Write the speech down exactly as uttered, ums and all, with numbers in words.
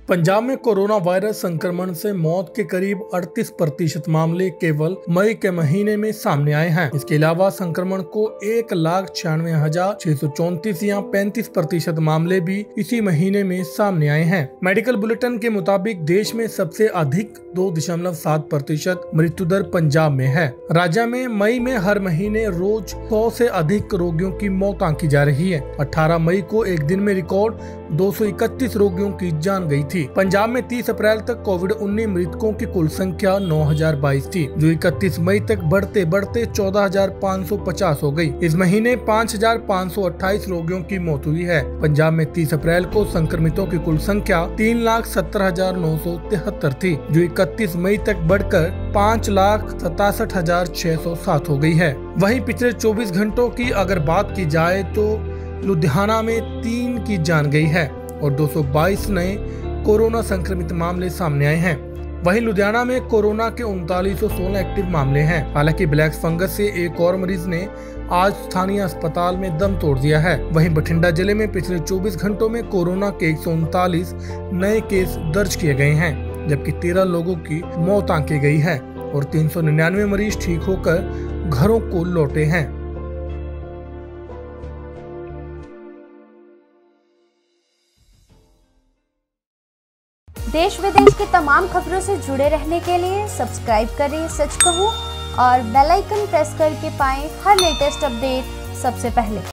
पंजाब में corona virus संक्रमण से मौत के करीब अड़तीस प्रतिशत मामले केवल मई के महीने में सामने आए हैं। इसके अलावा संक्रमण को एक लाख छियानवे हजार छह सौ चौंतीस या पैंतीस प्रतिशत मामले भी इसी महीने में सामने आए हैं। मेडिकल बुलेटिन के मुताबिक देश में सबसे अधिक दो दशमलव सात प्रतिशत मृत्यु दर पंजाब में है। राज्य में मई में हर महीने रोज सौ से अधिक रोगियों की मौत आंकी जा रही है। अठारह मई को एक दिन में रिकॉर्ड दो सौ इकतीस रोगियों की जान गई थी। पंजाब में तीस अप्रैल तक कोविड उन्नीस मृतकों की कुल संख्या नौ हजार बाईस थी, जो इकतीस मई तक बढ़ते बढ़ते चौदह हजार पाँच सौ पचास हो गई। इस महीने पाँच हजार पाँच सौ अट्ठाईस रोगियों की मौत हुई है। पंजाब में तीस अप्रैल को संक्रमितों की कुल संख्या तीन लाख सत्तर हजार नौ सौ तिहत्तर थी, जो इकतीस मई तक बढ़कर पाँच लाख सतासठ हजार छह सौ सात हो गई है। वहीं पिछले चौबीस घंटों की अगर बात की जाए तो लुधियाना में तीन की जान गई है और दो सौ बाईस नए कोरोना संक्रमित मामले सामने आए हैं। वहीं लुधियाना में कोरोना के उनतालीस सौ सोलह एक्टिव मामले हैं। हालांकि ब्लैक फंगस से एक और मरीज ने आज स्थानीय अस्पताल में दम तोड़ दिया है। वहीं बठिंडा जिले में पिछले चौबीस घंटों में कोरोना के एक सौ उनतालीस नए केस दर्ज किए गए हैं, जबकि तेरह लोगों की मौत आंकी गई है और तीन सौ निन्यानवे मरीज ठीक होकर घरों को लौटे हैं। देश विदेश की तमाम खबरों से जुड़े रहने के लिए सब्सक्राइब करें सच कहूं और बेल आइकन प्रेस करके पाएं हर लेटेस्ट अपडेट सबसे पहले।